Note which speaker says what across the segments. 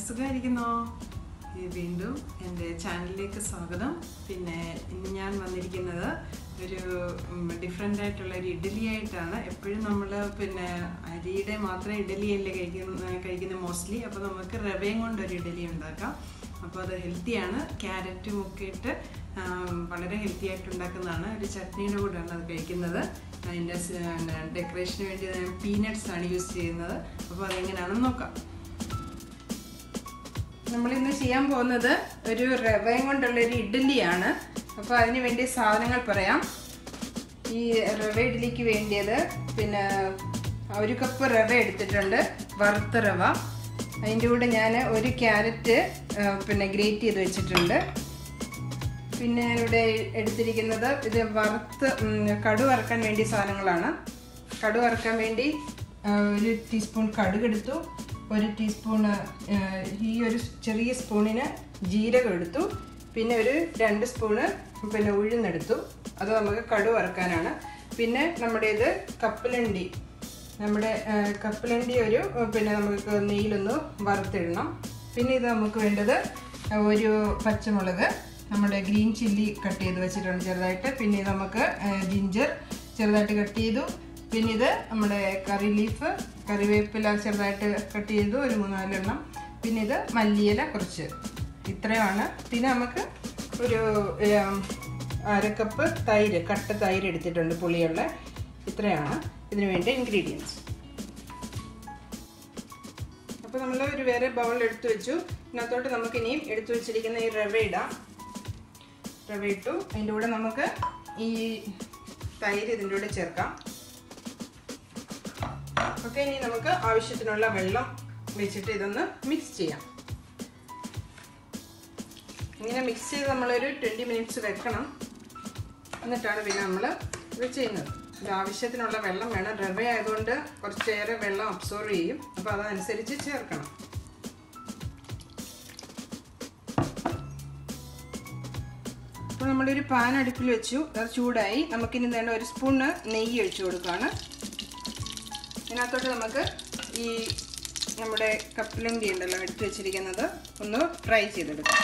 Speaker 1: സുഖമായിരിക്കുന്നോ? വീണ്ടും എൻ്റെ ചാനലിലേക്ക് സ്വാഗതം. പിന്നെ ഇന്ന് ഞാൻ വന്നിരിക്കുന്നത് ഒരു ഡിഫറെൻ്റ് ആയിട്ടുള്ള ഒരു ഇഡ്ഡലി ആയിട്ടാണ്. എപ്പോഴും നമ്മൾ പിന്നെ അരിയുടെ മാത്രമേ ഇഡ്ഡലിയല്ലേ കഴിക്കുന്നത് മോസ്റ്റ്ലി. അപ്പോൾ നമുക്ക് റവയും കൊണ്ടൊരു ഇഡ്ഡലി ഉണ്ടാക്കാം. അപ്പോൾ അത് ഹെൽത്തിയാണ്. ക്യാരറ്റും ഒക്കെ ഇട്ട് വളരെ ഹെൽത്തി ആയിട്ട് ഉണ്ടാക്കുന്നതാണ്. ഒരു ചട്നിയുടെ കൂടെയാണ് അത് കഴിക്കുന്നത്. അതിൻ്റെ ഡെക്കറേഷന് വേണ്ടി ഞാൻ പീനട്ട്സ് ആണ് യൂസ് ചെയ്യുന്നത്. അപ്പോൾ അതെങ്ങനെയാണെന്ന് നോക്കാം. നമ്മളിന്ന് ചെയ്യാൻ പോകുന്നത് ഒരു റവയും കൊണ്ടുള്ളൊരു ഇഡ്ഡലിയാണ്. അപ്പോൾ അതിന് വേണ്ടി സാധനങ്ങൾ പറയാം. ഈ റവ ഇഡ്ഡലിക്ക് വേണ്ടിയത് പിന്നെ 1 കപ്പ് റവ എടുത്തിട്ടുണ്ട്, വറുത്ത റവ. അതിൻ്റെ കൂടെ ഞാൻ 1 ക്യാരറ്റ് പിന്നെ ഗ്രേറ്റ് ചെയ്ത് വെച്ചിട്ടുണ്ട്. പിന്നെ ഞാനിവിടെ എടുത്തിരിക്കുന്നത് ഇത് കടു വറുക്കാൻ വേണ്ടി സാധനങ്ങളാണ്. കടു വറുക്കാൻ വേണ്ടി 1 ടീസ്പൂൺ കടുക് എടുത്തു, 1 ടീസ്പൂണ് ഈ ഒരു ചെറിയ സ്പൂണിന് ജീരകം എടുത്തു, പിന്നെ 2 സ്പൂണ് പിന്നെ ഉഴുന്നെടുത്തു. അത് നമുക്ക് കടു വറുക്കാനാണ്. പിന്നെ നമ്മുടെ ഇത് കപ്പലണ്ടി, പിന്നെ നമുക്ക് നെയ്യിലൊന്ന് വറുത്തിടണം. പിന്നെ ഇത് നമുക്ക് വേണ്ടത് 1 പച്ചമുളക്, നമ്മുടെ ഗ്രീൻ ചില്ലി കട്ട് ചെയ്ത് വെച്ചിട്ടുണ്ട് ചെറുതായിട്ട്. പിന്നെ ഇത് നമുക്ക് ജിഞ്ചർ ചെറുതായിട്ട് കട്ട് ചെയ്തു. പിന്നെ ഇത് നമ്മുടെ കറി ലീഫ്, കറിവേപ്പില ചെറുതായിട്ട് കട്ട് ചെയ്തു, 3-4 എണ്ണം. പിന്നെ ഇത് മല്ലിയില കുറച്ച്. ഇത്രയുമാണ്. പിന്നെ നമുക്ക് ഒരു 1/2 കപ്പ് തൈര്, കട്ട തൈര് എടുത്തിട്ടുണ്ട്, പുളിയുള്ള. ഇത്രയാണ് ഇതിന് വേണ്ട ഇൻഗ്രീഡിയൻസ്. അപ്പോൾ നമ്മൾ ഒരു വേറെ ബൗളിൽ എടുത്തു വെച്ചു. ഇതിനകത്തോട്ട് നമുക്ക് ഇനിയും എടുത്തു വെച്ചിരിക്കുന്ന ഈ റവ ഇടാം. റവ ഇട്ടു. അതിൻ്റെ കൂടെ നമുക്ക് ഈ തൈര് ഇതിൻ്റെ കൂടെ ചേർക്കാം. ഓക്കെ, ഇനി നമുക്ക് ആവശ്യത്തിനുള്ള വെള്ളം വെച്ചിട്ട് ഇതൊന്ന് മിക്സ് ചെയ്യാം. ഇങ്ങനെ മിക്സ് ചെയ്ത് നമ്മളൊരു 20 മിനിറ്റ്സ് വെക്കണം. എന്നിട്ടാണ് പിന്നെ നമ്മൾ ഇത് ചെയ്യുന്നത്. ഇത് ആവശ്യത്തിനുള്ള വെള്ളം വേണം. റവ ആയതുകൊണ്ട് കുറച്ചേറെ വെള്ളം അബ്സോർവ് ചെയ്യും. അപ്പോൾ അതനുസരിച്ച് ചേർക്കണം. അപ്പോൾ നമ്മളൊരു പാൻ അടുപ്പിൽ വെച്ചു, അത് ചൂടായി. നമുക്കിനി വേണ്ട 1 സ്പൂണ് നെയ്യ് ഒഴിച്ചു കൊടുക്കുകയാണ്. ഇതിനകത്തോട്ട് നമുക്ക് ഈ നമ്മുടെ കപ്പലണ്ടി ഉണ്ടല്ലോ എടുത്ത് വെച്ചിരിക്കുന്നത് ഒന്ന് ഫ്രൈ ചെയ്തെടുക്കാം.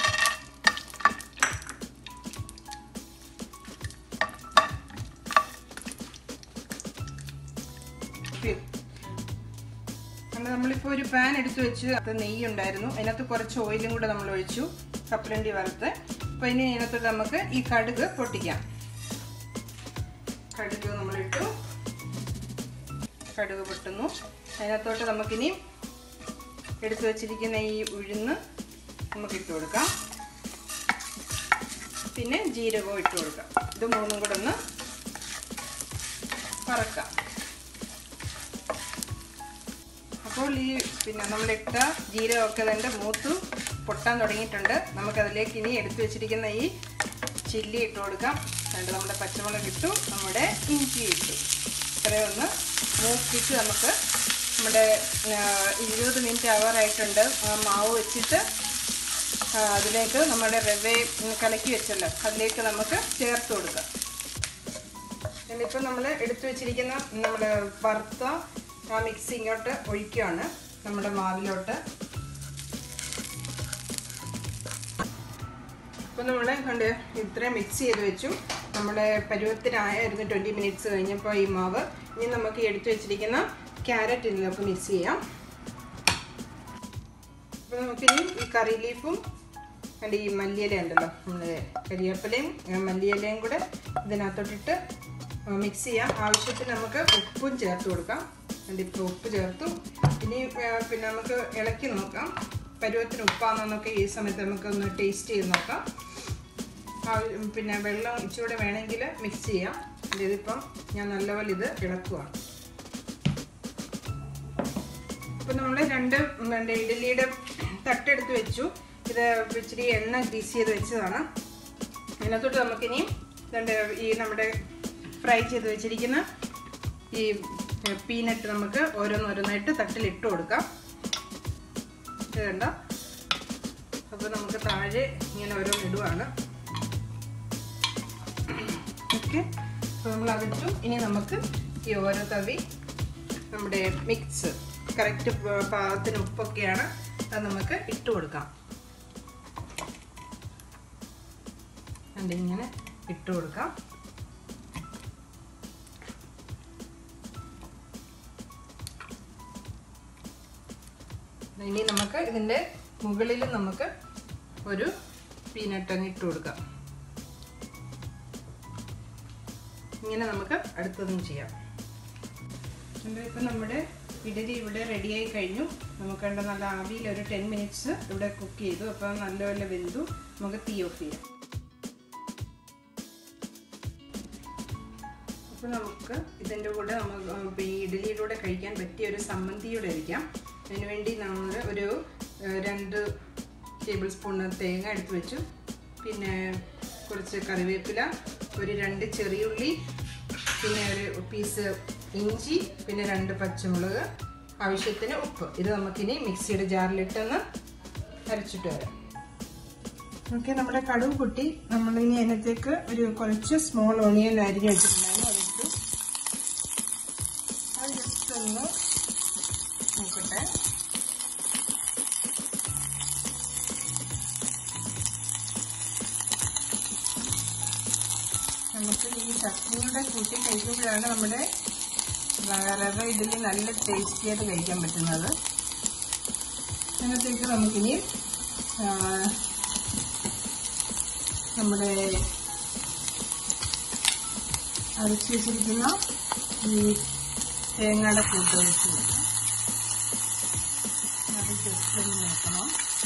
Speaker 1: നമ്മളിപ്പോൾ ഒരു പാൻ എടുത്ത് വെച്ച്, അത് നെയ്യ് ഉണ്ടായിരുന്നു. അതിനകത്ത് കുറച്ച് ഓയിലും കൂടെ നമ്മൾ ഒഴിച്ചു, കപ്പലണ്ടി വറുത്ത്. അപ്പോൾ ഇനി അതിനകത്തോട്ട് നമുക്ക് ഈ കടുക് പൊട്ടിക്കാം. കടുക് നമ്മളിട്ടു, കടുക് പൊട്ടുന്നു. അതിനകത്തോട്ട് നമുക്കിനി എടുത്തു വച്ചിരിക്കുന്ന ഈ ഉഴുന്ന് നമുക്ക് ഇട്ട് കൊടുക്കാം. പിന്നെ ജീരകവും ഇട്ട് കൊടുക്കാം. ഇത് മൂന്നും കൂടെ ഒന്ന് വറക്കാം. അപ്പോൾ ഈ പിന്നെ നമ്മളിട്ട ജീരകമൊക്കെ അതിൻ്റെ മൂത്ത് പൊട്ടാൻ തുടങ്ങിയിട്ടുണ്ട്. നമുക്കതിലേക്ക് ഇനി എടുത്തു വെച്ചിരിക്കുന്ന ഈ ചില്ലി ഇട്ട് കൊടുക്കാം. എന്നിട്ട് നമ്മുടെ പച്ചമുളക് ഇട്ടു, നമ്മുടെ ഇഞ്ചി ഇട്ടു. ഇത്രയും ഒന്ന് മൂപ്പിച്ച് നമുക്ക് നമ്മുടെ 20 മിനിറ്റ് ആവാറായിട്ടുണ്ട്. മാവ് വെച്ചിട്ട് അതിലേക്ക് നമ്മുടെ റവ കലക്കി വെച്ചല്ലോ, അതിലേക്ക് നമുക്ക് ചേർത്ത് കൊടുക്കാം. എന്നിപ്പോൾ നമ്മൾ എടുത്തു വെച്ചിരിക്കുന്ന നമ്മൾ വറുത്ത ആ മിക്സ് ഇങ്ങോട്ട് ഒഴിക്കുകയാണ് നമ്മുടെ മാവിലോട്ട്. അപ്പോൾ നമ്മൾ കണ്ട് ഇത്രയും മിക്സ് ചെയ്ത് വെച്ചു. നമ്മുടെ പരുവത്തിനായിരുന്നു 20 മിനിറ്റ്സ് കഴിഞ്ഞപ്പോൾ ഈ മാവ്. ഇനി നമുക്ക് എടുത്തു വെച്ചിരിക്കുന്ന ക്യാരറ്റ് ഇതിനൊക്കെ മിക്സ് ചെയ്യാം. അപ്പോൾ നമുക്കിനി ഈ കറി ലീഫും അതിൻ്റെ ഈ മല്ലിയില ഉണ്ടല്ലോ, നമ്മുടെ കരിവേപ്പിലയും മല്ലിയിലയും കൂടെ ഇതിനകത്തോട്ടിട്ട് മിക്സ് ചെയ്യാം. ആവശ്യത്തിന് നമുക്ക് ഉപ്പും ചേർത്ത് കൊടുക്കാം. അതിൻ്റെ ഇപ്പോൾ ഉപ്പ് ചേർത്തു. ഇനി പിന്നെ നമുക്ക് ഇളക്കി നോക്കാം പരുവത്തിന് ഉപ്പാണെന്നൊക്കെ. ഈ സമയത്ത് നമുക്കൊന്ന് ടേസ്റ്റ് ചെയ്ത് നോക്കാം. പിന്നെ വെള്ളം ഇച്ചിരി വേണമെങ്കിൽ മിക്സ് ചെയ്യാം. ഇതിപ്പം ഞാൻ നല്ലപോലെ ഇത് ഇളക്കുവാണ്. ഇപ്പം നമ്മൾ 2 ഇഡ്ഡലിയുടെ തട്ടെടുത്ത് വെച്ചു. ഇത് ഇച്ചിരി എണ്ണ ഗ്രീസ് ചെയ്ത് വെച്ചതാണ്. അതിനകത്തോട്ട് നമുക്കിനി ഈ നമ്മുടെ ഫ്രൈ ചെയ്ത് വെച്ചിരിക്കുന്ന ഈ പീനട്ട് നമുക്ക് ഓരോന്നോരോന്നായിട്ട് തട്ടിലിട്ട് കൊടുക്കാം. ഇത് കണ്ട. അപ്പോൾ നമുക്ക് താഴെ ഇങ്ങനെ ഓരോന്നിടുവാണ്. ഓക്കെ, അപ്പോൾ നമ്മൾ അതിട്ടു. ഇനി നമുക്ക് ഈ ഓരോ തവി നമ്മുടെ മിക്സ് കറക്റ്റ് പാകത്തിന് ഉപ്പൊക്കെയാണ് അത് നമുക്ക് ഇട്ട് കൊടുക്കാം. ഇങ്ങനെ ഇട്ട് കൊടുക്കാം. ഇനി നമുക്ക് ഇതിൻ്റെ മുകളിൽ നമുക്ക് ഒരു പീനട്ട് അങ്ങ് ഇട്ട് കൊടുക്കാം. ഇങ്ങനെ നമുക്ക് അടുത്തതും ചെയ്യാം. ഇപ്പം നമ്മുടെ ഇഡലി ഇവിടെ റെഡിയായി കഴിഞ്ഞു. നമുക്ക് നല്ല ആവിയിൽ ഒരു 10 മിനിറ്റ്സ് ഇവിടെ കുക്ക് ചെയ്തു. അപ്പം നല്ലപോലെ വെന്തു. നമുക്ക് തീ ഓഫ് ചെയ്യാം. അപ്പോൾ നമുക്ക് ഇതിൻ്റെ കൂടെ നമുക്ക് ഈ ഇഡലിയിലൂടെ കഴിക്കാൻ പറ്റിയ ഒരു സമ്മന്തിയോടെ ഇരിക്കാം. അതിനുവേണ്ടി നമ്മൾ ഒരു 2 ടേബിൾ സ്പൂൺ തേങ്ങ എടുത്ത് വെച്ചു. പിന്നെ കുറച്ച് കറിവേപ്പില, ഒരു 2 ചെറിയുള്ളി, പിന്നെ ഒരു പീസ് ഇഞ്ചി, പിന്നെ 2 പച്ചമുളക്, ആവശ്യത്തിന് ഉപ്പ്. ഇത് നമുക്കിനി മിക്സിയുടെ ജാറിലിട്ടൊന്ന് അരച്ചിട്ട് വരാം. ഓക്കെ, നമ്മുടെ കടുക് പൊട്ടി. നമ്മളിനി അതിനകത്തേക്ക് ഒരു കുറച്ച് സ്മോൾ ഓണിയൻ അരിഞ്ഞ് വെച്ചിട്ടുണ്ടായിരുന്നു. അതിട്ടു. അത് ജസ്റ്റ് ഒന്ന് നോക്കട്ടെ. നമുക്ക് ഈ ചട്നിയുടെ കൂട്ടി കഴിക്കുമ്പോഴാണ് നമ്മുടെ റവ ഇഡലി നല്ല ടേസ്റ്റി ആയിട്ട് കഴിക്കാൻ പറ്റുന്നത്. അതിനകത്തേക്ക് നമുക്കിനി നമ്മുടെ അരച്ച് വെച്ചിരിക്കുന്ന ഈ തേങ്ങയുടെ കൂട്ട് വെച്ച് കൊടുക്കാം. അത് ജസ്റ്റ് ഒന്ന് നോക്കണം.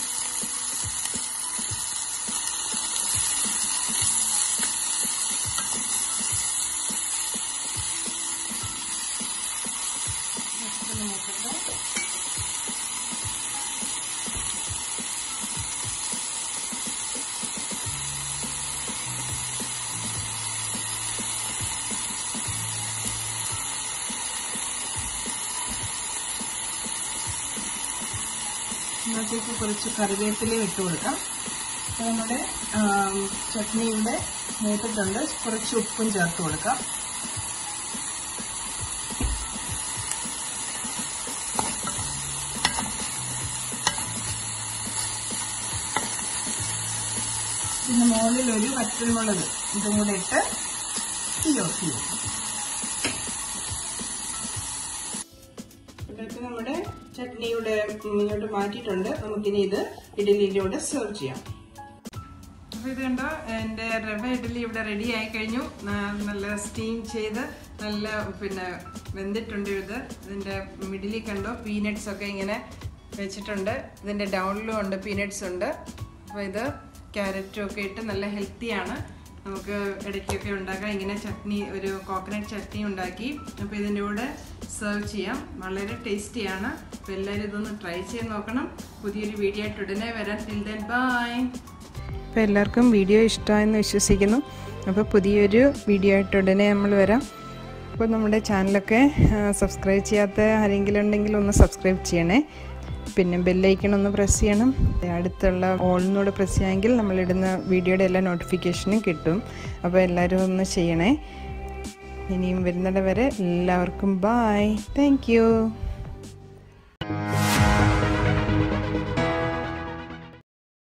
Speaker 1: ഇതിനകത്തേക്ക് കുറച്ച് കറിവേപ്പിലയും ഇട്ട് കൊടുക്കാം. അപ്പോൾ നമ്മുടെ ചട്നി ഇവിടെ മൂത്തിട്ടുണ്ട്. കുറച്ച് ഉപ്പും ചേർത്ത് കൊടുക്കാം. പിന്നെ മുകളിൽ ഒരു വറ്റൽമുളക് ഇതും കൂടെ ഇട്ട് തീ ഓഫ് ചെയ്യും. ഇതൊക്കെ നമ്മുടെ ചട്നിയുടെ ഇങ്ങോട്ട് മാറ്റിയിട്ടുണ്ട്. നമുക്കിനി ഇത് ഇഡലിയിലൂടെ സെർവ് ചെയ്യാം. അപ്പോൾ ഇത് കണ്ടോ, എൻ്റെ റവ ഇഡലി ഇവിടെ റെഡി ആയി കഴിഞ്ഞു. നല്ല സ്റ്റീം ചെയ്ത് നല്ല വെന്തിട്ടുണ്ട്. ഇതിൻ്റെ മിഡിലിൽ കണ്ടോ പീനട്ട്സ് ഒക്കെ ഇങ്ങനെ വെച്ചിട്ടുണ്ട്. ഇതിൻ്റെ ഡൗണിലും ഉണ്ട് പീനട്ട്സ് ഉണ്ട്. അപ്പോൾ ഇത് ക്യാരറ്റും ഒക്കെ ഇട്ട് നല്ല ഹെൽത്തിയാണ്. നമുക്ക് ഇടയ്ക്കൊക്കെ ഉണ്ടാക്കാം. ഇങ്ങനെ ചട്നി, ഒരു കോക്കനട്ട് ചട്നി ഉണ്ടാക്കി അപ്പോൾ ഇതിൻ്റെ കൂടെ സെർവ് ചെയ്യാം. വളരെ ടേസ്റ്റിയാണ്. അപ്പോൾ എല്ലാവരും ഇതൊന്ന് ട്രൈ ചെയ്ത് നോക്കണം. പുതിയൊരു വീഡിയോ ആയിട്ട് ഉടനെ വരാം. Till then bye. അപ്പോൾ എല്ലാവർക്കും വീഡിയോ ഇഷ്ടമായെന്ന് വിശ്വസിക്കുന്നു. അപ്പോൾ പുതിയൊരു വീഡിയോ ആയിട്ട് ഉടനെ നമ്മൾ വരാം. അപ്പോൾ നമ്മുടെ ചാനലൊക്കെ സബ്സ്ക്രൈബ് ചെയ്യാത്ത ആരെങ്കിലും ഉണ്ടെങ്കിൽ ഒന്ന് സബ്സ്ക്രൈബ് ചെയ്യണേ. പിന്നെ ബെല്ലൈക്കൺ ഒന്ന് പ്രസ് ചെയ്യണം. അടുത്തുള്ള ഓളിനോട് പ്രസ് ചെയ്യാമെങ്കിൽ നമ്മളിടുന്ന വീഡിയോയുടെ എല്ലാ നോട്ടിഫിക്കേഷനും കിട്ടും. അപ്പോൾ എല്ലാവരും ഒന്ന് ചെയ്യണേ. ഇനിയും വരുന്നിടം വരെ എല്ലാവർക്കും ബൈ. Thank you.